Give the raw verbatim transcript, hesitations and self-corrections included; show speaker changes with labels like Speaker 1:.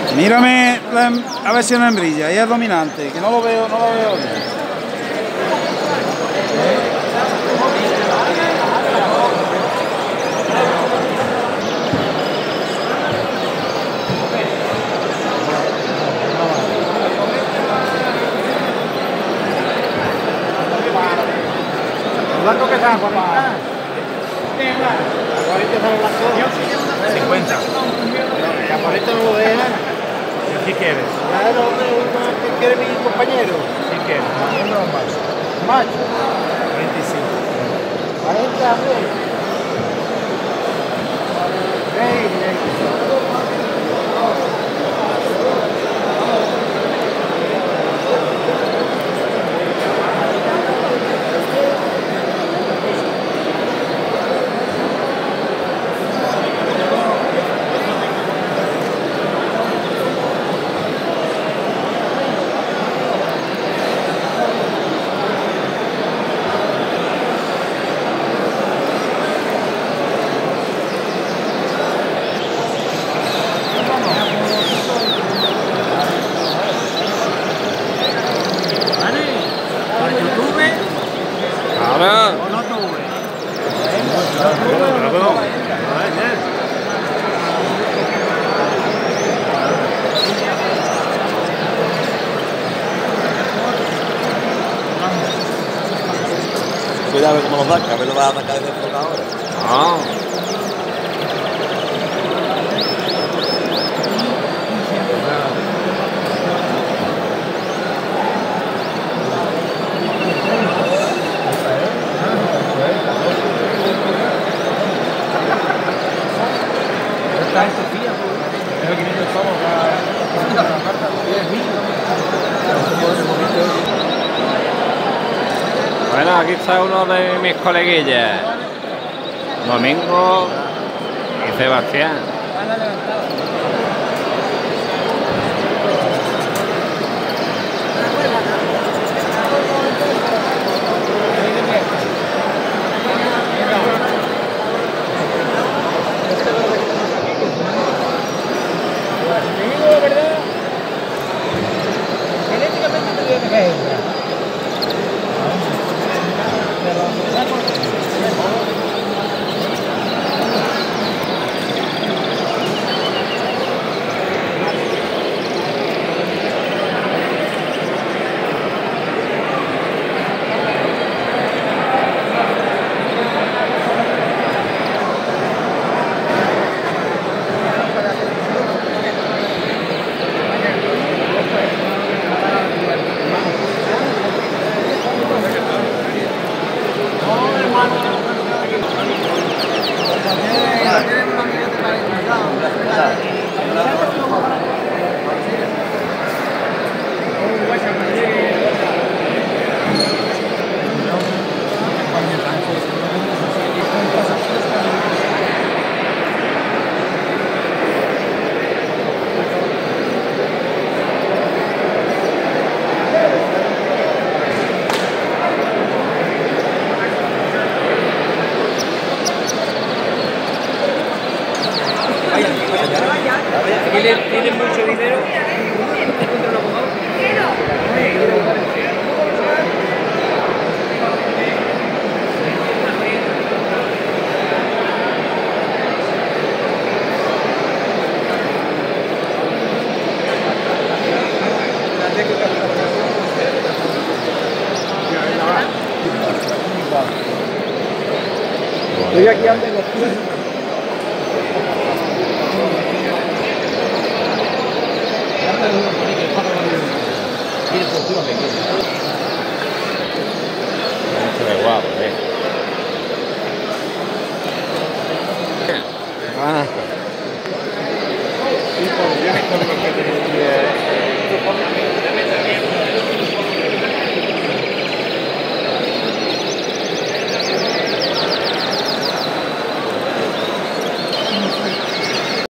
Speaker 1: Mírame la, a ver si una hembrilla, ella es dominante, que no lo veo, no lo veo bien.
Speaker 2: ¿Cuánto que está, papá? cincuenta. ¿Y a cuarenta no lo dejan?
Speaker 3: ¿Qué quieres?
Speaker 2: Claro, hombre, ¿qué quiere mi compañero?
Speaker 3: ¿Qué quieres? ¿Hembra o macho?
Speaker 2: Macho.
Speaker 3: cuarenta y cinco.
Speaker 2: cuarenta, hombre. Ey, ey.
Speaker 4: Cuidado a ver cómo lo saca, a ver lo vas a sacar desde el ahora.
Speaker 3: Ah.
Speaker 2: Está en Sofía, es lo que viene somos la carta, es mío.
Speaker 3: Bueno, aquí está uno de mis coleguillas, Domingo y Sebastián.
Speaker 2: ¿Tiene mucho dinero? Estoy aquí ando en los pies.
Speaker 3: Mucho de guapo, eh.